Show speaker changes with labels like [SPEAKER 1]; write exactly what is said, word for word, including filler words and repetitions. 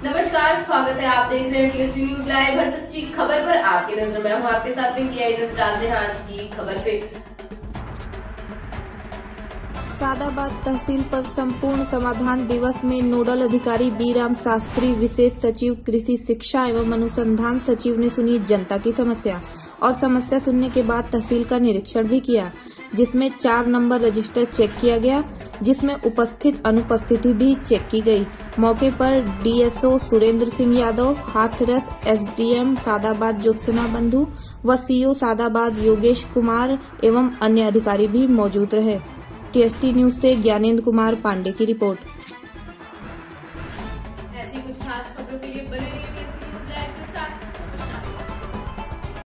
[SPEAKER 1] नमस्कार, स्वागत है। आप देख रहे हैं टीएसटी न्यूज लाइव। हर सच्ची खबर पर आपकी नजर। मैं हूं आपके साथ में किया। नजर डालते हैं आज की खबर पे।
[SPEAKER 2] सादाबाद तहसील पर संपूर्ण समाधान दिवस में नोडल अधिकारी बी राम शास्त्री, विशेष सचिव कृषि शिक्षा एवं अनुसंधान सचिव ने सुनी जनता की समस्या और समस्या सुनने के बाद तहसील का निरीक्षण भी किया, जिसमें चार नंबर रजिस्टर चेक किया गया, जिसमें उपस्थित अनुपस्थिति भी चेक की गई। मौके पर डीएसओ सुरेंद्र सिंह यादव, हाथरस एसडीएम सादाबाद ज्योत्सना बंधु व सीओ सादाबाद योगेश कुमार एवं अन्य अधिकारी भी मौजूद रहे। टीएसटी न्यूज से ज्ञानेंद्र कुमार पांडे की रिपोर्ट।